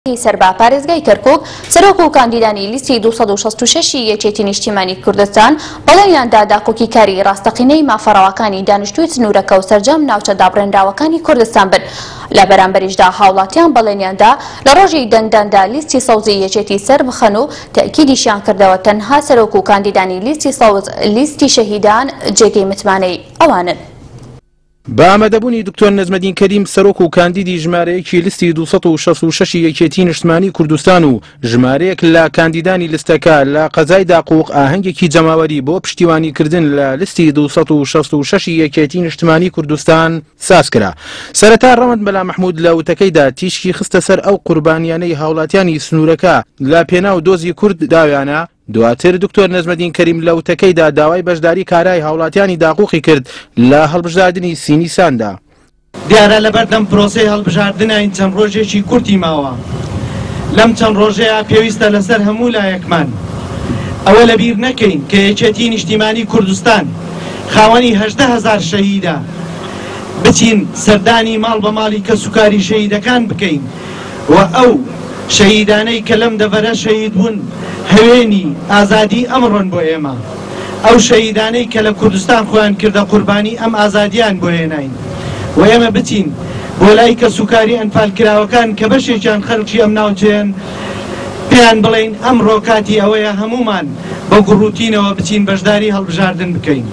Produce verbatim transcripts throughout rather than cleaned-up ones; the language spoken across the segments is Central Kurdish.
سەربا پارێزگای کەرکووک سەرۆک و کاندیدانی لیستی دووسەد و شەست و شەش یەکێتی نیشتیمانی کوردستان بەڵێنیاندا داکۆکی کاری ڕاستەقینەی مافەڕەوەکانی دانیشتووی سنوورەکە و سەرجەم ناوچە دابڕێنراوەکانی کوردستان بن. لە بەرامبەریشدا هاوڵاتیان بەڵێنیاندا لە ڕۆژی دەنگداندا لیستی سەوزی یەکێتی سەر بخەن و تاکیدیشیان کردەوە تەنها سەرۆک و کاندیدانی لیستی سەوز لیستی شەهیدان جێگەی متمانەی ئەوانن. بەئامادەبوونی دکتۆر نەجمەدین کەریم سەرۆک و کاندیدی ژمارەیەکی لیستی دووسەد و شەست و شەش یەکێتی نیشتیمانی کوردستان و ژمارەیەک لە کاندیدانی لیستەکە لە قەزای داقووق ئاهەنگێکی جەماوەری بۆ پشتیوانیکردن لە لیستی دووسەد و شەست و شەش یەکێتی نیشتیمانی کوردستان ساز کرا. سەرەتا ڕەمەند بەلا مەحموود لە وتەکەیدا تیشکی خستە سەر ئەو قوربانیانەی هاوڵاتیانی سنوورەکە لە پێناو دۆزی کورد داویانە. دواتر دکتۆر نەجمەدین کەریم لە وتەکەیدا داوای بەشداری کارای هاوڵاتیانی داقووقی کرد لە هەڵبژاردننی سینیساندا. دیارە لەبەردەم پرۆسەی هەڵبژاردنە این چەند ڕۆژێکی کورتی ماوە. لەم چەند ڕۆژەیە پێویستە لەسەر هەموو لایەکمان ئەوە لەبیر نەکەین کە یەکێتی نیشتیمانی کوردستان خاوەنی هەژدە هەزار شەهیدە، بچین سەردانی ماڵ بە ماڵی کەس و کاری شەهیدەکان بکەین و ئەو شەهیدانەی کە لەم دەڤەرە شەهید بوون هەوێنی ئازادی ئەمڕۆن بۆ ئێمە، ئەو شەهیدانەی کە لە کوردستان خۆیان کردە قوربانی ئەم ئازادیان بۆ هێناین و ئێمە بچین بۆ لای کەسوکاری ئەنفالکراوەکان کە بەشێکیان خەڵکی ئەم ناوچەیەن پێیان بڵێین ئەمڕۆ کاتی ئەوەیە هەمومان بە گوڕوتینەوە بچین بەشداری هەڵبژاردن بکەین.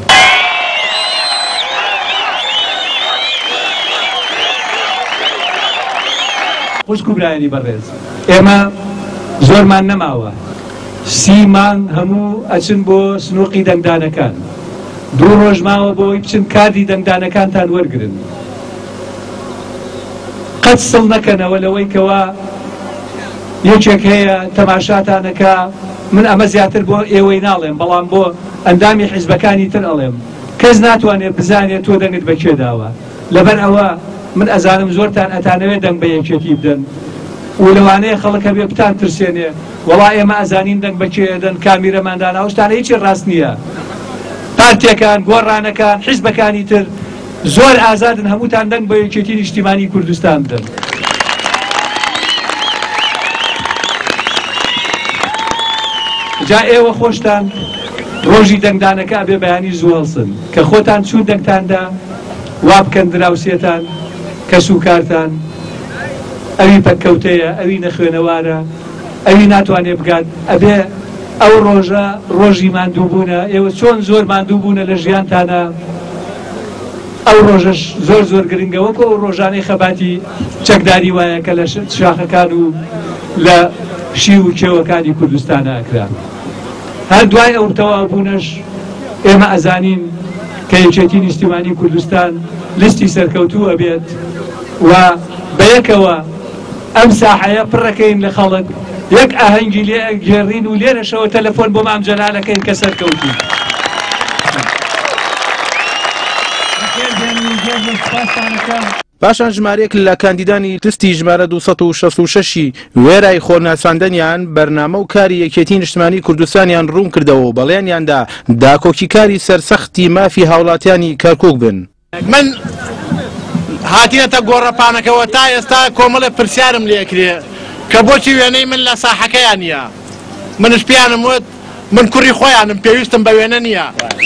خوشک و برایانی بەڕێز، ئێمە زۆرمان نەماوە، سیمان هەموو ئەچن بۆ سنووقی دەنگدانەکان، دوو ڕۆژ ماوە بۆی بچن کاردی دەنگدانەکانتان وەرگرن. قەت سڵ نەکەنەوە لەوەی کەوا یەکێک هەیە تەماشاتانەکە، من ئەمە زیاتر بۆ ئێوەی ناڵێم بەڵام بۆ ئەندامی حیزبەکانی تر ئەڵێم، کەس ناتوانێت بزانێت تۆ دەنگت بەکوێ داوە. لەبەر ئەوە من ئەزانم زۆرتان ئەتانەوێت دەنگ بە یەکێتی بدەن و لەوانەیە خەڵکە بێ بتان ترسێنێ وەڵا ئێمە ئەزانین دەنگ بەکوێ دەن کامیرەماندان ئەوشتانە هیچی ڕاست نییە. پارتیەکان، گۆڕانەکان، حیزبەکانی تر زۆر ئازادن هەمووتان دەنگ بە یەکێتی نیشتیمانی کوردستان بدەن. جا ئێوە خۆشتان ڕۆژی دەنگدانەکە بێ بەیانی زوڵسن کە خۆتان چوو دەنگتاندا وا بکەن دراوسێتان کەس و کارتان، ئەوی پەککەوتەیە، ئەوی نەخوێنەوارە، ئەوی ناتوانێ بگات، ئەبێ ئەو ڕۆژە ڕۆژی ماندووبوونە. ئێوە چۆن زۆر ماندووبوونە لە ژیانتانە، ئەو ڕۆژەش زۆر زۆر گرنگە وەکو ئەو ڕۆژانەی خەباتی چەکداری وایە کە لە شاخەکان و لە شی و کێوەکانی کوردستانە ئەکران. هەر دوای ئەو تەواوبوونەش ئێمە ئەزانین کە یەکێتی نیشتیمانی کوردستان لیستی سەرکەوتووە بێت و بەیەکەوە ئەم ساحەیە پڕەکەین لە خەڵک، یەک ئاهەنگی لێ گێڕین و لێرەشەوە تەلەفۆن بۆ مام جەلالەکەین کە سەرکەوتوو. پاشان ژمارەیەک لە کاندیدانی لیستی ژمارە دووسەد و شەست و شەش وێرای خۆرناساندنیان بەرنامە و کاری یەکێتی نیشتیمانی کوردستانیان ڕوون کردەوە و بەڵێنیاندا داکۆکی کاری سەرسەختی مافی هاوڵاتیانی کەرکووک بن. من هاتیەتە گۆڕەپانەکەەوە تا ئێستا کۆمەڵە پرسیارم لێکرێ کە بۆچی وێنەی من لە ساحەکەیان نییە. منش پیانم وت من کوڕی خۆیانم پێویستم بە وێنە نییە.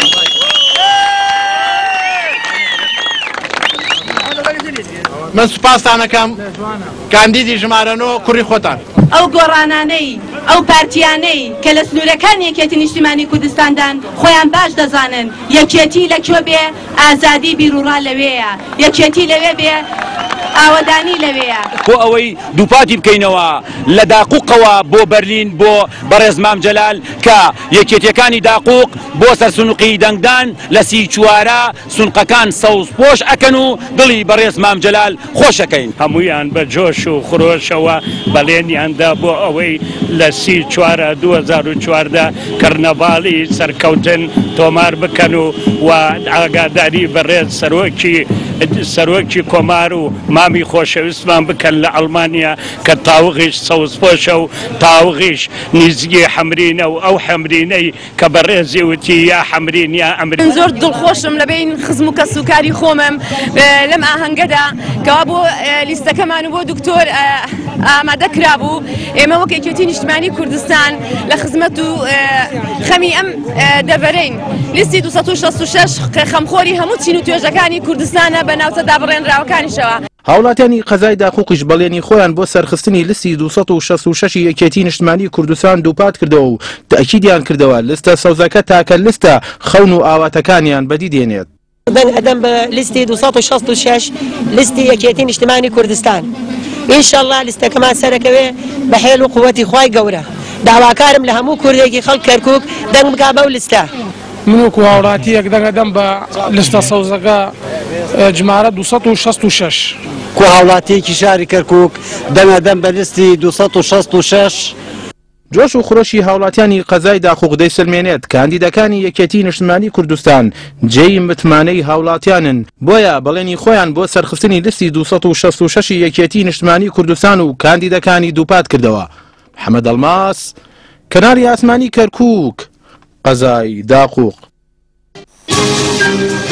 من سوپاسانەکەم کاندیدی ژمارەنەوە کوڕی خۆتان. ئەو گۆڕانانەی ئەو پارتیانەی کە لە سنوورەکان یەکێتی نیشتیمانی کوردستاندان خۆیان باش دەزانن یەکێتی لەکوێ بێ، ئازادی بیرروڕا لەوەیە، یەکێتی لەوێ بێ، ئاوەدانی لەوەیە. بۆ ئەوەی دووپاتی بکەینەوە لە داقووقەوە بۆ بەرلین بۆ بەڕێز مام جەلال کە یەکێتیەکانی داقووق بۆ سەر سنووقی دەنگدان لە سی چوارە سونقەکان سەوز پۆش ئەکەن و دڵی بەڕێز مام جەلال خۆشەکەین. هەمویان بە جۆش و خرۆشەوە بەڵێنیاندا بۆ ئەوەی لە سی چوارە دوو هەزار و چواردە کەرنەڤاڵی سەرکەوتن تۆمار بکەن و و ئاگاداری بەڕێز سەرۆکی سەرۆکی کۆمار و مامی خۆشەویستمان بکەن لە ئەڵمانیا کە تاوغیش سەوزپۆشە و تاوغیش نیزگی حەمرینە و ئەو حەمرینەی کە بەڕێزی وتی یا حەمرین یا ئەمرین. زۆر دڵخۆشم لە بین خزم و کەسوکاری خۆمم لەم ئاهەنگەدا کەوا بۆ لیستەکەمان و بۆ دکتۆر ئامادە کرابوو. ئێمە وەک یەکێتی نیشتیمانی کوردستان لە خزمەت و خەمی ئەم دەڤەرەین. لیستی دووسەد و شەست و شەش خەمخۆری هەموو چین و توێژەکانی کوردستانە بە ناوچە دابڕێنراوەکانیشەوە. هاوڵاتیانی قەزای داخوقیش بەڵێنی خۆیان بۆ سەرخستنی لیستی دووسەد و شەست و شەش یەکێتی نیشتیمانی کوردستان دووپات کردەوە و تەکیدیان کردەوە لستە سەوزەکە تاکە لستە خەون و ئاواتەکانیان بەدی دێنێت. دەنگ ئەدەم بە لیستی دووسەد و شەست و شەش لیستی یەکێتی نیشتیمانی کوردستان. ئینشەڵڵا لیستەکەمان سەرەکەوێ بە حێل و قووەتی خوای گەورە. داواکارم لە هەموو کوردێکی خەڵک کەرکووک دەنگ بکا بەو لیستە. من وەکو هاوڵاتیەک دەنگ ئەدەم بە لیستە سەوزەکە ژمارە دووسەد و شەست و شەش. کو هاوڵاتیەکی شاری کەرکووک دەنگ ئەدەم بە لیستی دووسەد و شەست و شەش. جۆش و خۆشی هاوڵاتیانی قەزای داخوق دەیسلمێنێت کاندیدەکانی یەکێتی نیشتیمانی کوردستان جێی متمانەی هاوڵاتیانن بۆیە بەڵێنی خۆیان بۆ سەرخستنی لیستی دووسەد و شەست و شەش یەکێتی نیشتیمانی کوردستان و کاندیدەکانی دووپات کردەوە. محەممەد ئەڵماس کەناری ئاسمانی کەرکووک قەزای داخوق.